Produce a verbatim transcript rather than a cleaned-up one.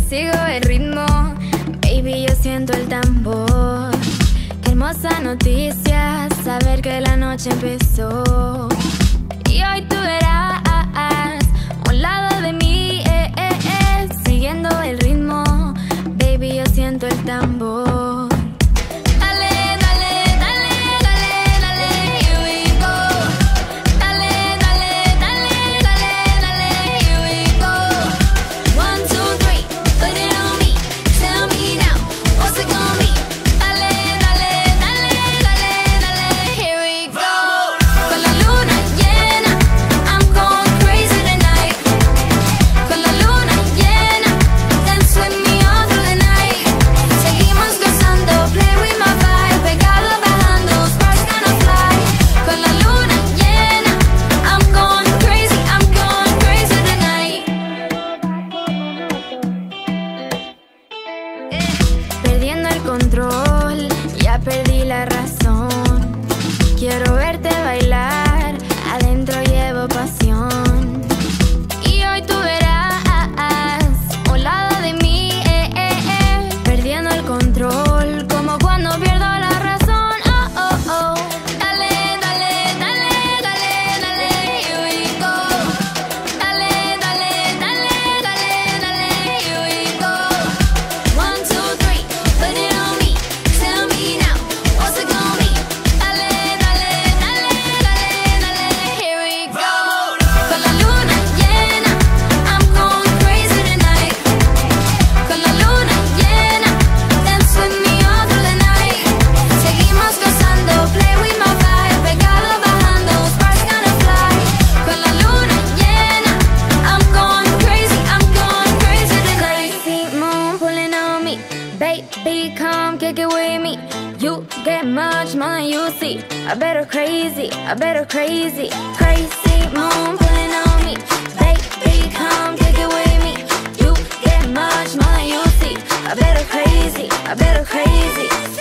sigo el ritmo, baby, yo siento el tambor. Qué hermosa noticia, saber que la noche empezó. Y hoy tú verás a un lado de mí, eh, eh, eh, siguiendo el ritmo, baby, yo siento el tambor. Control, ya perdí la razón. Quiero verte bailar, adentro llevo pasión. Y hoy tú verás un lado de mí, eh, eh, eh, perdiendo el control, como cuando pierdo la razón. Oh, oh, oh. Dale, dale, dale, dale, dale, here we go. Dale, dale, dale, dale, dale, here we go. One, two, three, put it on. Baby, come kick it with me. You get much more than you see. I better crazy, I better crazy. Crazy moon pulling on me. Baby, come kick it with me. You get much more than you see. I better crazy, I better crazy.